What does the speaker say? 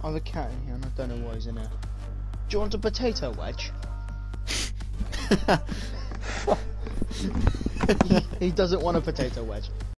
Oh, the cat in here, and I don't know why he's in here. Do you want a potato wedge? He doesn't want a potato wedge.